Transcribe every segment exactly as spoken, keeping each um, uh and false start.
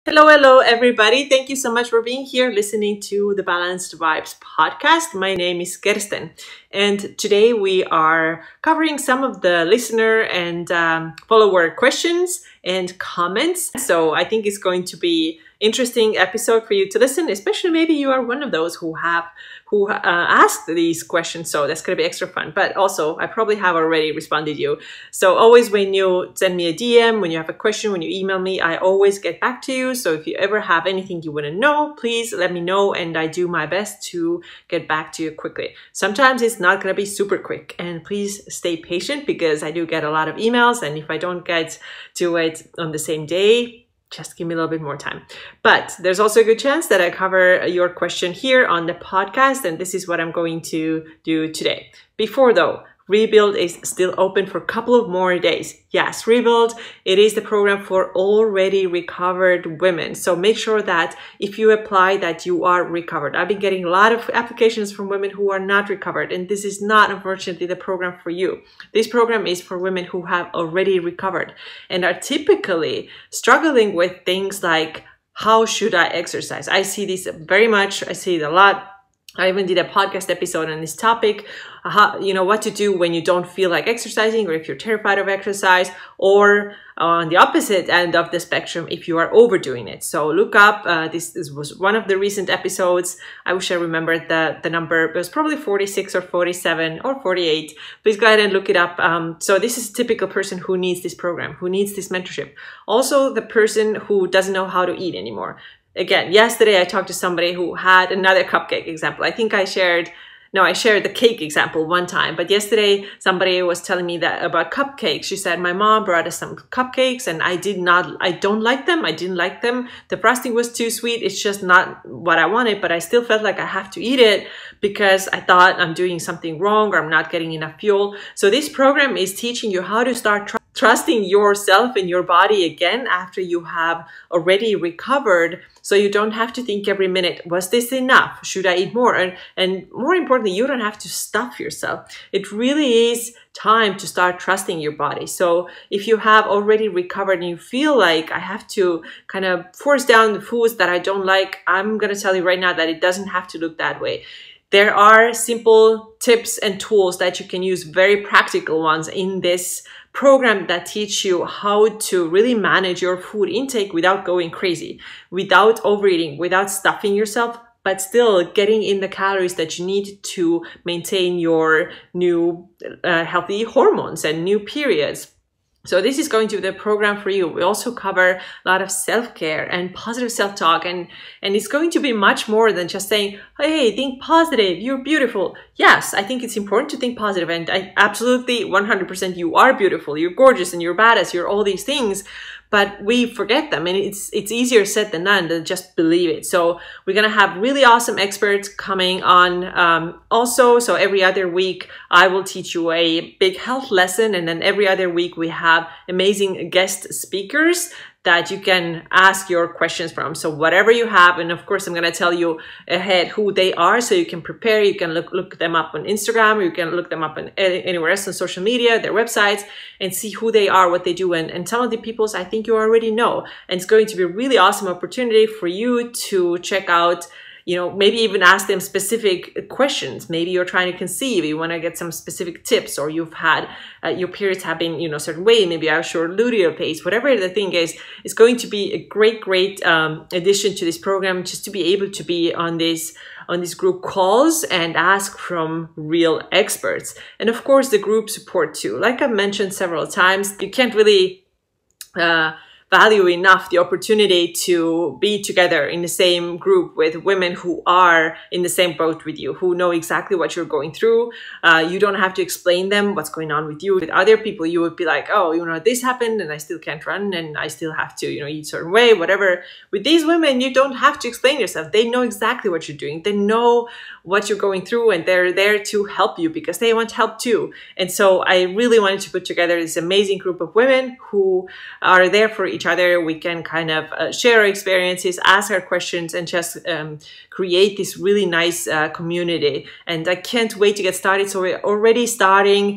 Hello, hello, everybody. Thank you so much for being here listening to the Balanced Vibes podcast. My name is Kersten, and today we are covering some of the listener and um, follower questions and comments. So I think it's going to be interesting episode for you to listen, especially maybe you are one of those who have who uh, asked these questions. So that's going to be extra fun. But also, I probably have already responded to you. So always when you send me a D M, when you have a question, when you email me, I always get back to you. So if you ever have anything you want to know, please let me know. And I do my best to get back to you quickly. Sometimes it's not going to be super quick. And please stay patient because I do get a lot of emails. And if I don't get to it on the same day, just give me a little bit more time. But there's also a good chance that I cover your question here on the podcast, and this is what I'm going to do today. Before though, Rebuild is still open for a couple of more days. Yes, Rebuild, it is the program for already recovered women. So make sure that if you apply that you are recovered. I've been getting a lot of applications from women who are not recovered, and this is not, unfortunately, the program for you. This program is for women who have already recovered and are typically struggling with things like, how should I exercise? I see this very much. I see it a lot. I even did a podcast episode on this topic, how, you know, what to do when you don't feel like exercising, or if you're terrified of exercise, or on the opposite end of the spectrum, if you are overdoing it. So look up, uh, this, this was one of the recent episodes. I wish I remembered the, the number. It was probably forty-six or forty-seven or forty-eight. Please go ahead and look it up. Um, so this is a typical person who needs this program, who needs this mentorship. Also the person who doesn't know how to eat anymore. Again, yesterday I talked to somebody who had another cupcake example. I think I shared, no, I shared the cake example one time, but yesterday somebody was telling me that about cupcakes. She said, my mom brought us some cupcakes and I did not, I don't like them. I didn't like them. The frosting was too sweet. It's just not what I wanted, but I still felt like I have to eat it because I thought I'm doing something wrong or I'm not getting enough fuel. So this program is teaching you how to start tr- trusting yourself and your body again after you have already recovered. So you don't have to think every minute, was this enough? Should I eat more? And, and more importantly, you don't have to stuff yourself. It really is time to start trusting your body. So if you have already recovered and you feel like I have to kind of force down the foods that I don't like, I'm going to tell you right now that it doesn't have to look that way. There are simple tips and tools that you can use, very practical ones in this program that teach you how to really manage your food intake without going crazy, without overeating, without stuffing yourself, but still getting in the calories that you need to maintain your new uh, healthy hormones and new periods. So this is going to be the program for you. We also cover a lot of self-care and positive self-talk, and, and it's going to be much more than just saying, hey, think positive, you're beautiful. Yes, I think it's important to think positive, and I absolutely one hundred percent you are beautiful, you're gorgeous, and you're badass, you're all these things. But we forget them, and it's it's easier said than done to just believe it. So we're going to have really awesome experts coming on um, also. So every other week, I will teach you a big health lesson. And then every other week, we have amazing guest speakers that you can ask your questions from. So whatever you have, and of course, I'm going to tell you ahead who they are so you can prepare. You can look, look them up on Instagram, or you can look them up on anywhere else on social media, their websites, and see who they are, what they do. And, and some of the peoples I think you already know. And it's going to be a really awesome opportunity for you to check out, you know, maybe even ask them specific questions. Maybe you're trying to conceive, you want to get some specific tips, or you've had, uh, your periods have been, you know, a certain way, maybe a short luteal phase, whatever the thing is, it's going to be a great, great um, addition to this program, just to be able to be on this on these group calls and ask from real experts. And of course, the group support too. Like I've mentioned several times, you can't really uh, value enough the opportunity to be together in the same group with women who are in the same boat with you, who know exactly what you're going through. Uh, you don't have to explain them what's going on with you. With other people, you would be like, oh, you know, this happened and I still can't run and I still have to, you know, eat a certain way, whatever. With these women, you don't have to explain yourself. They know exactly what you're doing. They know what you're going through, and they're there to help you because they want help too. And so I really wanted to put together this amazing group of women who are there for each other. We can kind of uh, share our experiences, ask our questions, and just um, create this really nice uh, community. And I can't wait to get started. So we're already starting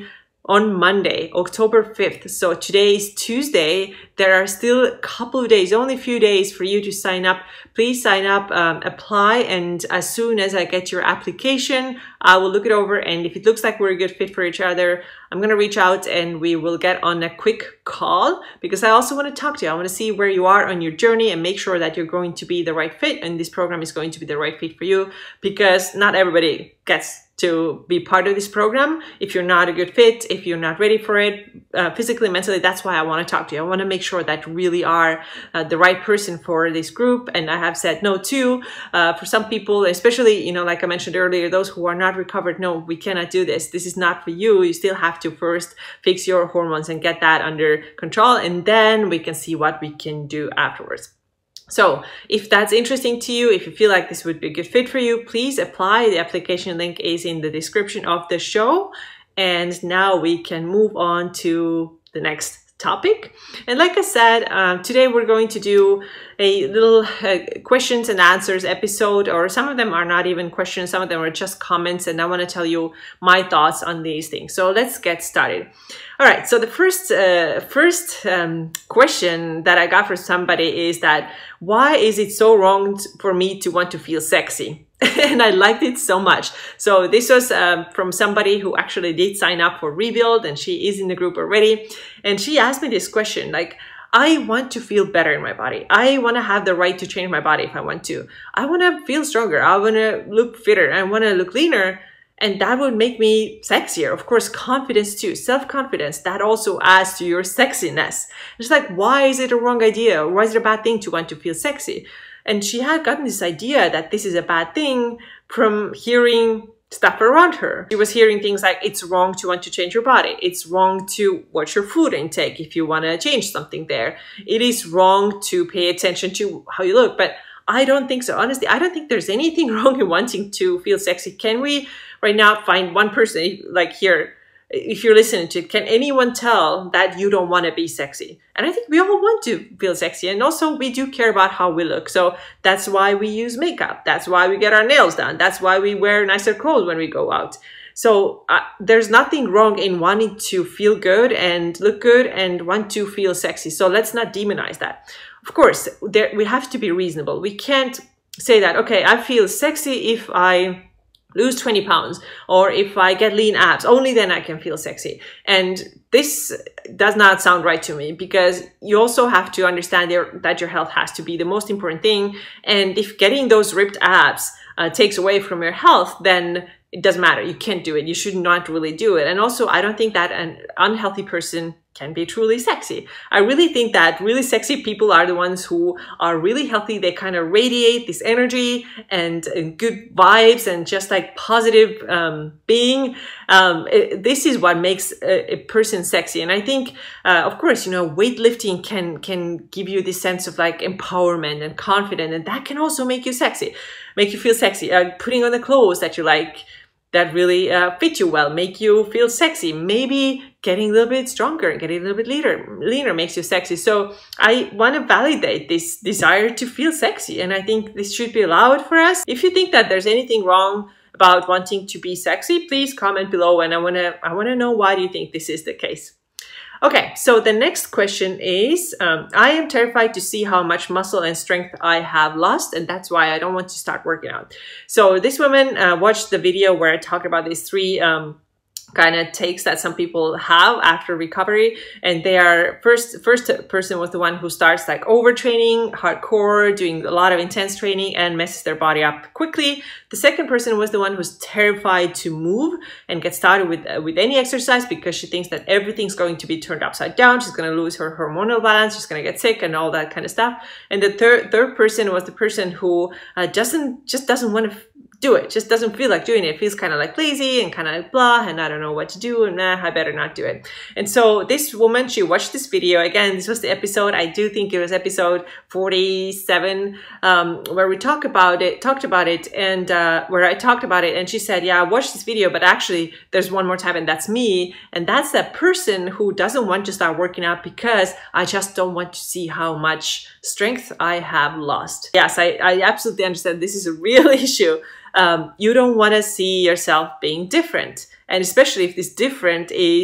on Monday, October fifth. So today is Tuesday. There are still a couple of days, only a few days for you to sign up. Please sign up, um, apply, and as soon as I get your application, I will look it over. And if it looks like we're a good fit for each other, I'm going to reach out and we will get on a quick call, because I also want to talk to you. I want to see where you are on your journey and make sure that you're going to be the right fit, and this program is going to be the right fit for you, because not everybody gets to be part of this program. If you're not a good fit, if you're not ready for it, uh, physically, mentally, that's why I want to talk to you. I want to make sure that you really are uh, the right person for this group. And I have said no too. Uh, for some people, especially, you know, like I mentioned earlier, those who are not recovered, no, we cannot do this. This is not for you. You still have to first fix your hormones and get that under control. And then we can see what we can do afterwards. So if that's interesting to you, if you feel like this would be a good fit for you, please apply. The application link is in the description of the show. And now we can move on to the next topic. And like I said, uh, today we're going to do a little uh, questions and answers episode, or some of them are not even questions, some of them are just comments, and I want to tell you my thoughts on these things. So let's get started. All right, so the first uh, first um, question that I got from somebody is that, why is it so wrong for me to want to feel sexy? And I liked it so much. So this was um, from somebody who actually did sign up for Rebuild, and she is in the group already. And she asked me this question, like, I want to feel better in my body. I want to have the right to change my body if I want to. I want to feel stronger. I want to look fitter. I want to look leaner. And that would make me sexier. Of course, confidence too, self-confidence, that also adds to your sexiness. It's like, why is it a wrong idea? Why is it a bad thing to want to feel sexy? And she had gotten this idea that this is a bad thing from hearing stuff around her. She was hearing things like, it's wrong to want to change your body. It's wrong to watch your food intake if you want to change something there. It is wrong to pay attention to how you look. But I don't think so. Honestly, I don't think there's anything wrong in wanting to feel sexy. Can we right now find one person, like here, if you're listening to it, can anyone tell that you don't want to be sexy? And I think we all want to feel sexy. And also we do care about how we look. So that's why we use makeup. That's why we get our nails done. That's why we wear nicer clothes when we go out. So uh, there's nothing wrong in wanting to feel good and look good and want to feel sexy. So let's not demonize that. Of course, there, we have to be reasonable. We can't say that, okay, I feel sexy if I lose twenty pounds, or if I get lean abs, only then I can feel sexy. And this does not sound right to me, because you also have to understand your, that your health has to be the most important thing. And if getting those ripped abs uh, takes away from your health, then it doesn't matter. You can't do it. You should not really do it. And also, I don't think that an unhealthy person can be truly sexy. I really think that really sexy people are the ones who are really healthy. They kind of radiate this energy and, and good vibes and just like positive um, being. Um, it, this is what makes a, a person sexy. And I think, uh, of course, you know, weightlifting can, can give you this sense of like empowerment and confidence. And that can also make you sexy, make you feel sexy. Uh, putting on the clothes that you like, that really uh, fit you well, make you feel sexy. Maybe getting a little bit stronger, getting a little bit leaner, leaner makes you sexy. So I want to validate this desire to feel sexy. And I think this should be allowed for us. If you think that there's anything wrong about wanting to be sexy, please comment below. And I want to I want to know, why do you think this is the case? Okay, so the next question is, um, I am terrified to see how much muscle and strength I have lost, and that's why I don't want to start working out. So this woman uh, watched the video where I talked about these three um, kind of takes that some people have after recovery. And they are, first first person was the one who starts like overtraining, hardcore, doing a lot of intense training and messes their body up quickly. The second person was the one who's terrified to move and get started with, uh, with any exercise, because she thinks that everything's going to be turned upside down. She's going to lose her hormonal balance. She's going to get sick and all that kind of stuff. And the third, third person was the person who uh, doesn't, just doesn't want to do it, just doesn't feel like doing it. It feels kind of like lazy and kind of like blah, and I don't know what to do, and nah, I better not do it. And so this woman, she watched this video. Again, this was the episode, I do think it was episode forty-seven, um, where we talk about it, talked about it, and uh, where I talked about it, and she said, yeah, I watched this video, but actually there's one more time, and that's me. And that's that person who doesn't want to start working out because I just don't want to see how much strength I have lost. Yes, I, I absolutely understand this is a real issue. Um, you don't want to see yourself being different. And especially if this different is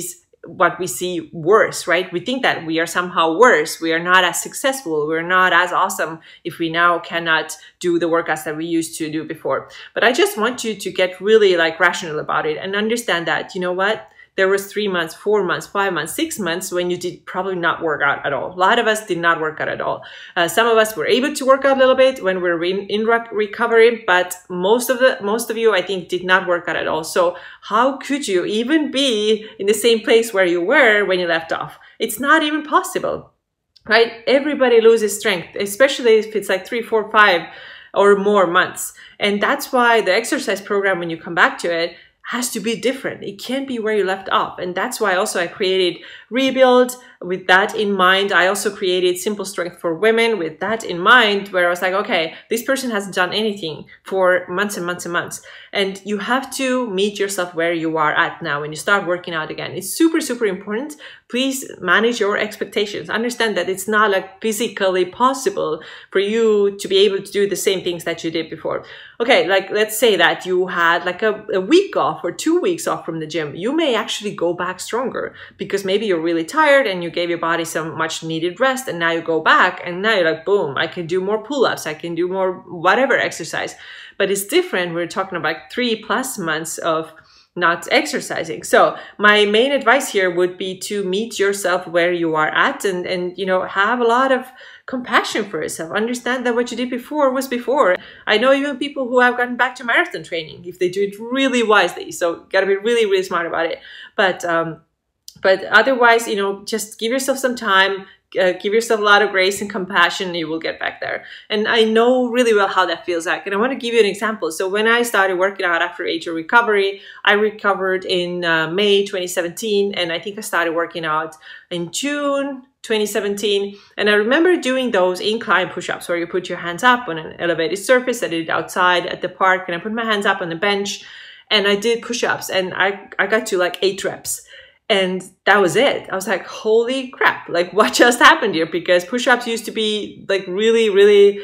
what we see worse, right? We think that we are somehow worse. We are not as successful. We're not as awesome if we now cannot do the workouts that we used to do before. But I just want you to get really like rational about it and understand that, you know what? There was three months, four months, five months, six months when you did probably not work out at all. A lot of us did not work out at all. Uh, some of us were able to work out a little bit when we we're in, in recovery, but most of the most of you, I think, did not work out at all. So how could you even be in the same place where you were when you left off? It's not even possible, right? Everybody loses strength, especially if it's like three, four, five or more months. And that's why the exercise program, when you come back to it, has to be different. It can't be where you left off. And that's why also I created Rebuild with that in mind. I also created Simple Strength for Women with that in mind, where I was like, okay, this person hasn't done anything for months and months and months. And you have to meet yourself where you are at now when you start working out again. It's super, super important. Please manage your expectations. Understand that it's not like physically possible for you to be able to do the same things that you did before. Okay, like let's say that you had like a, a week off or two weeks off from the gym. You may actually go back stronger because maybe you're really tired and you gave your body some much needed rest, and now you go back and now you're like, boom, I can do more pull-ups, I can do more whatever exercise. But it's different. We're talking about three plus months of not exercising. So my main advice here would be to meet yourself where you are at, and, and you know, have a lot of compassion for yourself. Understand that what you did before was before. I know even people who have gotten back to marathon training if they do it really wisely. So gotta be really, really smart about it. But um, but otherwise, you know, just give yourself some time. Uh, give yourself a lot of grace and compassion, and you will get back there. And I know really well how that feels like. And I want to give you an example. So when I started working out after Age of Recovery, I recovered in uh, May twenty seventeen. And I think I started working out in June twenty seventeen. And I remember doing those incline push-ups where you put your hands up on an elevated surface. I did it outside at the park, and I put my hands up on the bench and I did push-ups, and I, I got to like eight reps. And that was it. I was like, holy crap, like what just happened here? Because push-ups used to be like really, really,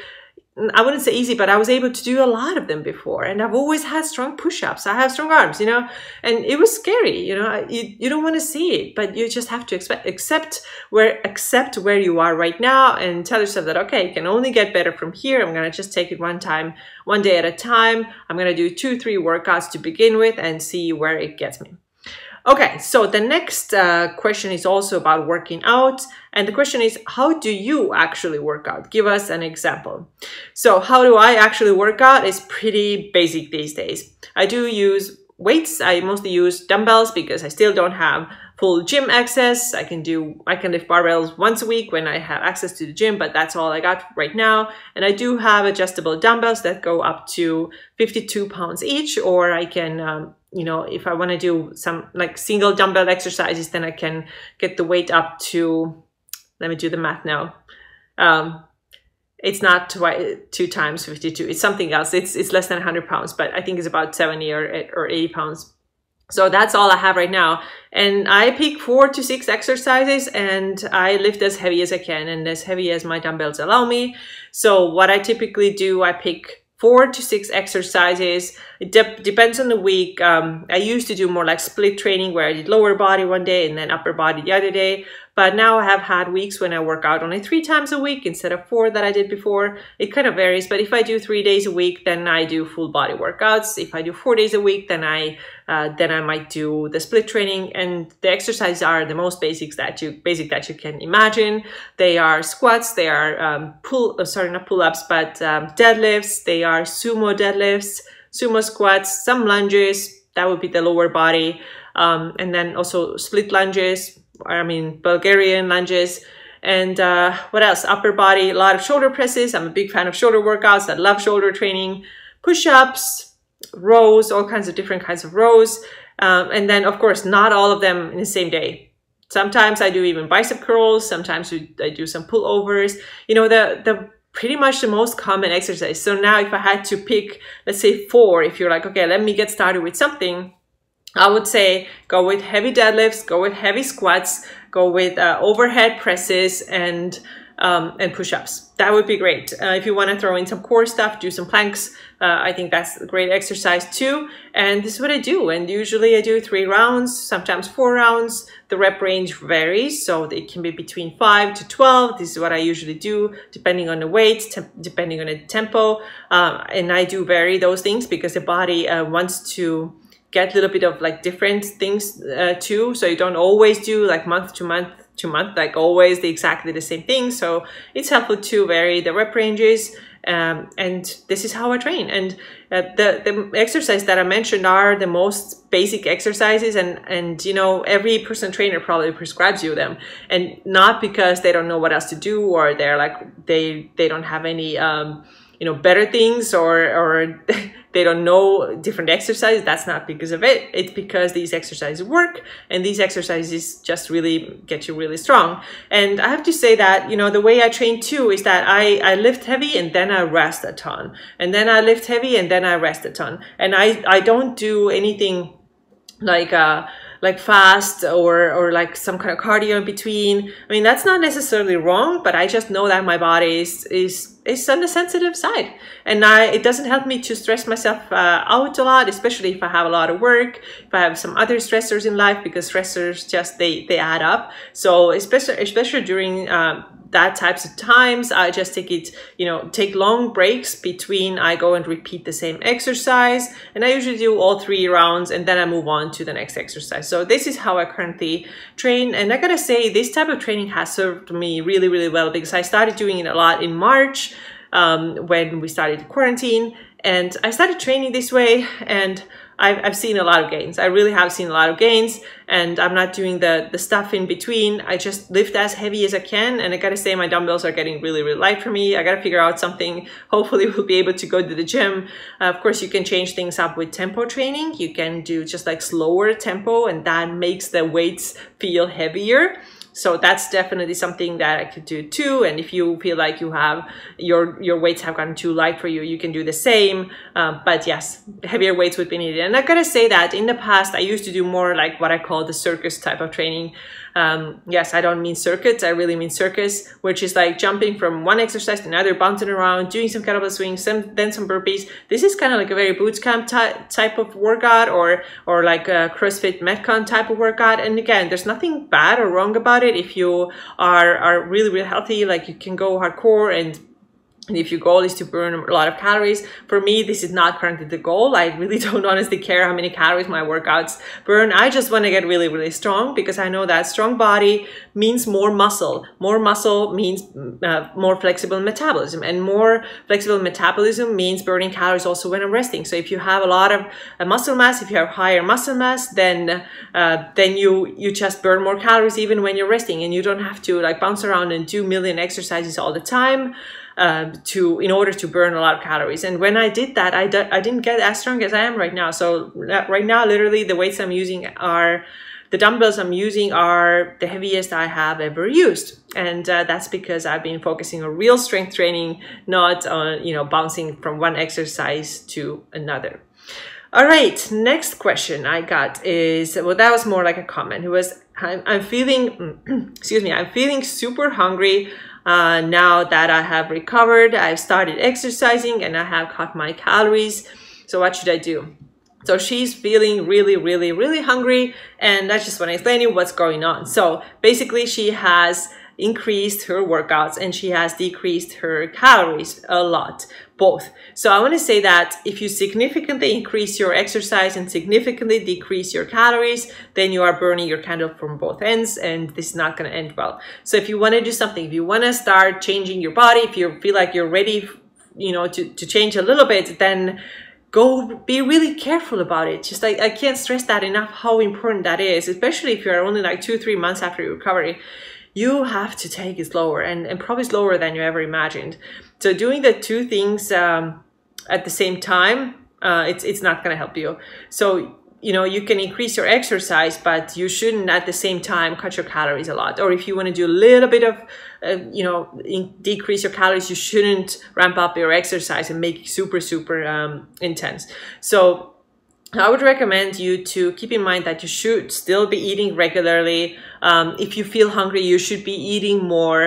I wouldn't say easy, but I was able to do a lot of them before. And I've always had strong push-ups. I have strong arms, you know, and it was scary, you know, you, you don't want to see it, but you just have to expect, accept where, accept where you are right now, and tell yourself that, okay, it can only get better from here. I'm going to just take it one time, one day at a time. I'm going to do two, three workouts to begin with and see where it gets me. Okay, so the next uh, question is also about working out. And the question is, how do you actually work out? Give us an example. So how do I actually work out is pretty basic these days. I do use weights. I mostly use dumbbells because I still don't have full gym access. I can do, I can lift barbells once a week when I have access to the gym, but that's all I got right now. And I do have adjustable dumbbells that go up to fifty-two pounds each, or I can, um, you know, if I want to do some like single dumbbell exercises, then I can get the weight up to, let me do the math now. Um, it's not twi two times fifty-two. It's something else. It's, it's less than one hundred pounds, but I think it's about seventy or, or eighty pounds. So that's all I have right now. And I pick four to six exercises, and I lift as heavy as I can and as heavy as my dumbbells allow me. So what I typically do, I pick four to six exercises. It de depends on the week. Um, I used to do more like split training where I did lower body one day and then upper body the other day. But now I have had weeks when I work out only three times a week instead of four that I did before. It kind of varies, but if I do three days a week, then I do full body workouts. If I do four days a week, then I uh, then I might do the split training. And the exercises are the most basics that you basic that you can imagine. They are squats, they are um, pull, uh, sorry, not pull-ups, but um, deadlifts. They are sumo deadlifts, sumo squats, some lunges. That would be the lower body, um, and then also split lunges. I mean, Bulgarian lunges, and uh, what else? Upper body, a lot of shoulder presses. I'm a big fan of shoulder workouts. I love shoulder training, push-ups, rows, all kinds of different kinds of rows. Um, and then, of course, not all of them in the same day. Sometimes I do even bicep curls. Sometimes we, I do some pullovers. You know, the, the pretty much the most common exercise. So now if I had to pick, let's say four, if you're like, okay, let me get started with something, I would say go with heavy deadlifts, go with heavy squats, go with uh, overhead presses, and um, and push-ups. That would be great. Uh, if you want to throw in some core stuff, do some planks. Uh, I think that's a great exercise too. And this is what I do. And usually I do three rounds, sometimes four rounds. The rep range varies, so it can be between five to twelve. This is what I usually do, depending on the weight, depending on the tempo. Um, and I do vary those things because the body uh, wants to get a little bit of like different things uh, too. So you don't always do like month to month to month, like always the exactly the same thing. So it's helpful to vary the rep ranges. Um, and this is how I train. And uh, the, the exercise that I mentioned are the most basic exercises, and, and, you know, every personal trainer probably prescribes you them, and not because they don't know what else to do, or they're like, they, they don't have any, um, you know, better things, or, or they don't know different exercises. That's not because of it. It's because these exercises work, and these exercises just really get you really strong. And I have to say that, you know, the way I train too is that I, I lift heavy and then I rest a ton. And then I lift heavy and then I rest a ton. And I, I don't do anything like, uh, like fast or, or like some kind of cardio in between. I mean, that's not necessarily wrong, but I just know that my body is, is, is on the sensitive side. And I, it doesn't help me to stress myself uh, out a lot, especially if I have a lot of work, if I have some other stressors in life, because stressors just, they, they add up. So especially, especially during, um, that types of times, I just take it, you know, take long breaks between I go and repeat the same exercise. And I usually do all three rounds and then I move on to the next exercise. So this is how I currently train. And I gotta say, this type of training has served me really, really well, because I started doing it a lot in March um, when we started quarantine. And I started training this way, and I've, I've seen a lot of gains. I really have seen a lot of gains, and I'm not doing the, the stuff in between. I just lift as heavy as I can, and I gotta say my dumbbells are getting really, really light for me. I gotta figure out something. Hopefully we'll be able to go to the gym. Uh, of course, you can change things up with tempo training. You can do just like slower tempo, and that makes the weights feel heavier. So that's definitely something that I could do too. And if you feel like you have your your weights have gotten too light for you, you can do the same. Um, but yes, heavier weights would be needed. And I gotta say that in the past, I used to do more like what I call the circus type of training. Um, yes, I don't mean circuits, I really mean circus, which is like jumping from one exercise to another, bouncing around, doing some kettlebell swings, some, then some burpees. This is kind of like a very boot camp ty type of workout, or or like a CrossFit Metcon type of workout. And again, there's nothing bad or wrong about it. If you are, are really, really healthy, like you can go hardcore, and And if your goal is to burn a lot of calories, for me, this is not currently the goal. I really don't honestly care how many calories my workouts burn. I just want to get really, really strong, because I know that strong body means more muscle. More muscle means uh, more flexible metabolism, and more flexible metabolism means burning calories also when I'm resting. So if you have a lot of uh, muscle mass, if you have higher muscle mass, then uh, then you you just burn more calories even when you're resting, and you don't have to like bounce around and do a million exercises all the time. Uh, to in order to burn a lot of calories. And when I did that, I, I didn't get as strong as I am right now. So right now, literally the weights I'm using are, the dumbbells I'm using are the heaviest I have ever used. And uh, that's because I've been focusing on real strength training, not on, you know, bouncing from one exercise to another. All right, next question I got is, well, that was more like a comment. It was, I'm, I'm feeling, excuse me, I'm feeling super hungry uh, now that I have recovered. I've started exercising and I have cut my calories. So what should I do? So she's feeling really, really, really hungry, and I just want to explain you what's going on. So basically she has increased her workouts and she has decreased her calories a lot, both. So I want to say that if you significantly increase your exercise and significantly decrease your calories, then you are burning your candle from both ends, and this is not going to end well. So if you want to do something, if you want to start changing your body, if you feel like you're ready, you know, to, to change a little bit, then go be really careful about it. Just like, I can't stress that enough, how important that is, especially if you're only like two, three months after your recovery. You have to take it slower, and, and probably slower than you ever imagined. So doing the two things um, at the same time, uh, it's, it's not going to help you. So, you know, you can increase your exercise, but you shouldn't at the same time cut your calories a lot. Or if you want to do a little bit of, uh, you know, in, decrease your calories, you shouldn't ramp up your exercise and make it super, super um, intense. So I would recommend you to keep in mind that you should still be eating regularly. Um, if you feel hungry, you should be eating more.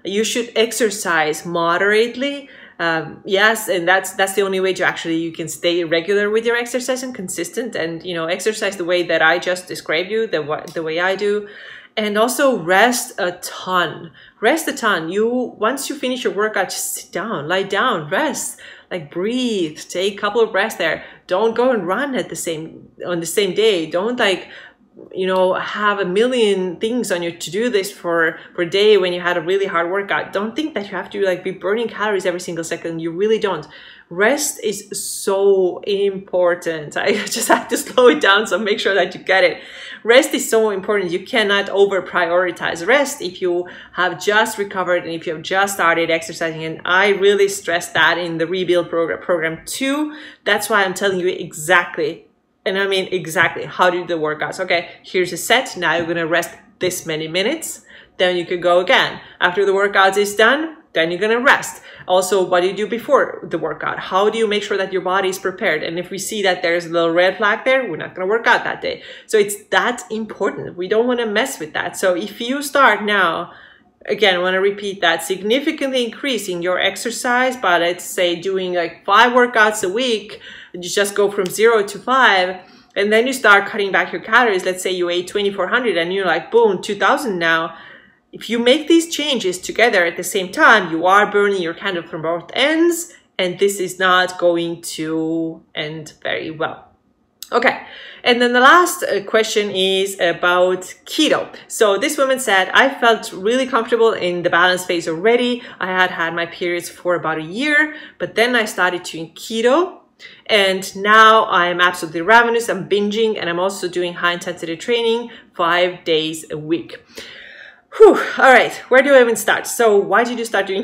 You should exercise moderately. Um, yes, and that's that's the only way to actually you can stay regular with your exercise and consistent, and you know exercise the way that I just described you, the the way I do, and also rest a ton. Rest a ton. You once you finish your workout, just sit down, lie down, rest, like breathe, take a couple of breaths there. Don't go and run at the same on the same day. Don't like you know, have a million things on your to-do list for, for a day when you had a really hard workout. Don't think that you have to like be burning calories every single second. You really don't. Rest is so important. I just had to slow it down, so make sure that you get it. Rest is so important. You cannot over prioritize rest if you have just recovered and if you have just started exercising. And I really stress that in the rebuild program, program too. That's why I'm telling you exactly. And I mean exactly how to do the workouts. Okay, here's a set. Now you're gonna rest this many minutes. Then you could go again. After the workout is done, then you're gonna rest. Also, what do you do before the workout? How do you make sure that your body is prepared? And if we see that there's a little red flag there, we're not gonna work out that day. So it's that important. We don't wanna mess with that. So if you start now, again, I wanna repeat that, significantly increasing your exercise by, let's say, doing like five workouts a week, you just go from zero to five, and then you start cutting back your calories. Let's say you ate twenty-four hundred and you're like, boom, two thousand now. If you make these changes together at the same time, you are burning your candle from both ends, and this is not going to end very well. Okay, and then the last question is about keto. So this woman said, I felt really comfortable in the balance phase already. I had had my periods for about a year, but then I started doing keto. And now I'm absolutely ravenous, I'm binging, and I'm also doing high intensity training five days a week. Whew, all right, where do I even start? So why did you start doing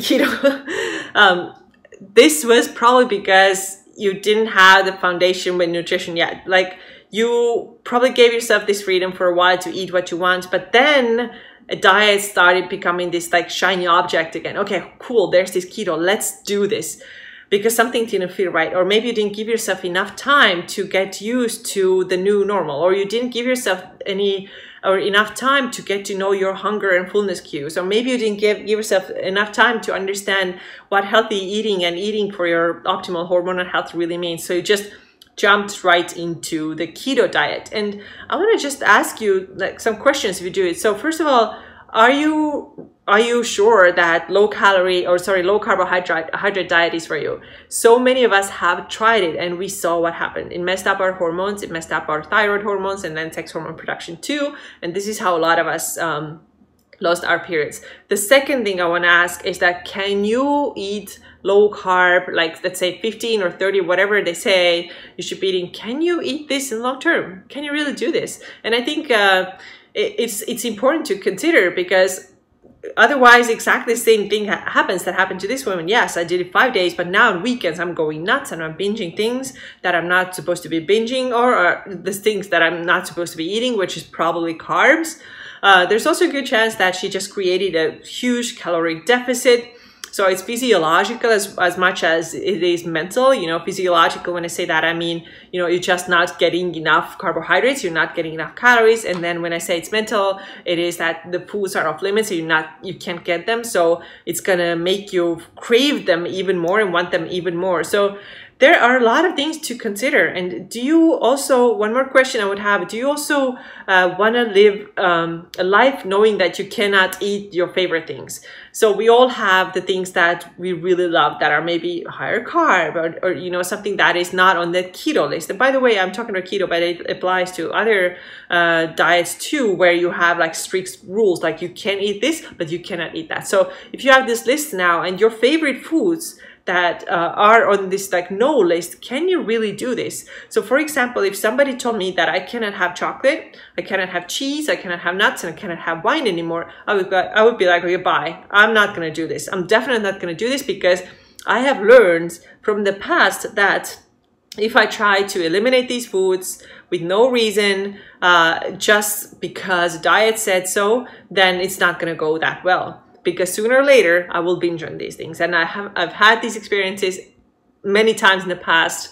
keto? um, this was probably because you didn't have the foundation with nutrition yet. Like you probably gave yourself this freedom for a while to eat what you want, but then a diet started becoming this like shiny object again. Okay, cool, there's this keto, let's do this. Because something didn't feel right, or maybe you didn't give yourself enough time to get used to the new normal, or you didn't give yourself any or enough time to get to know your hunger and fullness cues, or maybe you didn't give, give yourself enough time to understand what healthy eating and eating for your optimal hormonal health really means. So you just jumped right into the keto diet. And I want to just ask you like some questions if you do it. So first of all, are you Are you sure that low calorie or sorry, low carbohydrate hydrate diet is for you? So many of us have tried it and we saw what happened. It messed up our hormones, it messed up our thyroid hormones and then sex hormone production too. And this is how a lot of us um, lost our periods. The second thing I want to ask is that can you eat low carb, like let's say fifteen or thirty, whatever they say you should be eating? Can you eat this in long term? Can you really do this? And I think uh, it, it's, it's important to consider, because otherwise exactly the same thing ha happens that happened to this woman. Yes, I did it five days, but now on weekends I'm going nuts and I'm binging things that I'm not supposed to be binging, or, or the things that I'm not supposed to be eating, which is probably carbs. Uh, there's also a good chance that she just created a huge caloric deficit. So it's physiological as, as much as it is mental. You know, physiological, when I say that, I mean, you know, you're just not getting enough carbohydrates, you're not getting enough calories. And then when I say it's mental, it is that the foods are off limits, so you're not, you can't get them. So it's gonna make you crave them even more and want them even more. So there are a lot of things to consider. And do you also, one more question I would have, do you also uh, want to live um, a life knowing that you cannot eat your favorite things? So we all have the things that we really love that are maybe higher carb, or, or you know, something that is not on the keto list. And by the way, I'm talking about keto, but it applies to other uh, diets too, where you have like strict rules, like you can eat this, but you cannot eat that. So if you have this list now and your favorite foods that uh, are on this like no list, can you really do this? So for example, if somebody told me that I cannot have chocolate, I cannot have cheese, I cannot have nuts, and I cannot have wine anymore, I would, I would be like, okay, bye. I'm not gonna do this. I'm definitely not gonna do this, because I have learned from the past that if I try to eliminate these foods with no reason, uh, just because diet said so, then it's not gonna go that well. Because sooner or later I will binge on these things. And I have, I've had these experiences many times in the past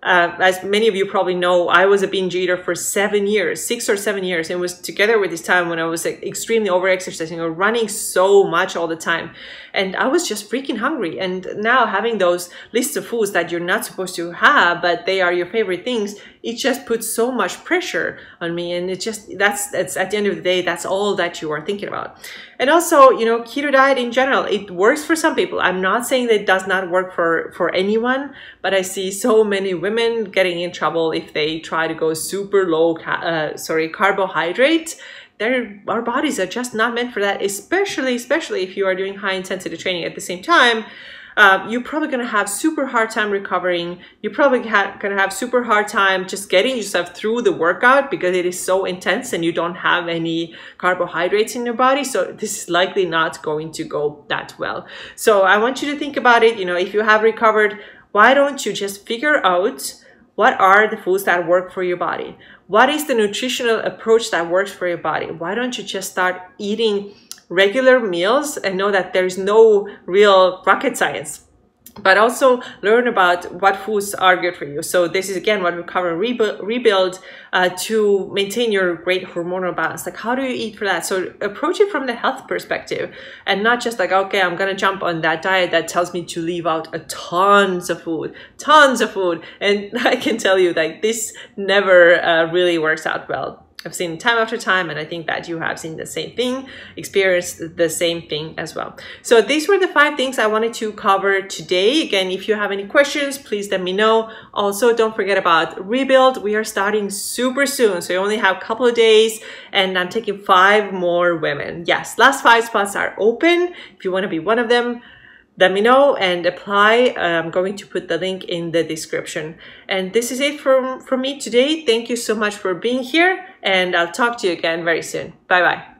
Uh, as many of you probably know, I was a binge eater for seven years, six or seven years. And it was together with this time when I was like, extremely over-exercising or running so much all the time. And I was just freaking hungry. And now having those lists of foods that you're not supposed to have, but they are your favorite things, it just puts so much pressure on me. And it just, that's, that's at the end of the day, that's all that you are thinking about. And also, you know, keto diet in general, it works for some people. I'm not saying that it does not work for, for anyone, but I see so many women getting in trouble if they try to go super low, uh, sorry, carbohydrate. Their, our bodies are just not meant for that, especially, especially if you are doing high intensity training at the same time. Uh, you're probably going to have super hard time recovering. You're probably ha going to have super hard time just getting yourself through the workout because it is so intense and you don't have any carbohydrates in your body. So this is likely not going to go that well. So I want you to think about it. You know, if you have recovered, why don't you just figure out what are the foods that work for your body? What is the nutritional approach that works for your body? Why don't you just start eating regular meals and know that there's no real rocket science, but also learn about what foods are good for you. So this is again what we cover, rebuild, rebuild uh, to maintain your great hormonal balance. Like, how do you eat for that? So approach it from the health perspective and not just like, okay, I'm gonna jump on that diet that tells me to leave out a tons of food, tons of food. And I can tell you that this never uh, really works out well. I've seen time after time, and I think that you have seen the same thing, experienced the same thing as well. So these were the five things I wanted to cover today. Again, if you have any questions, please let me know. Also, don't forget about Rebuild. We are starting super soon, so you only have a couple of days, and I'm taking five more women. Yes, last five spots are open. If you want to be one of them, let me know and apply. I'm going to put the link in the description. And this is it from, from me today. Thank you so much for being here, and I'll talk to you again very soon. Bye-bye.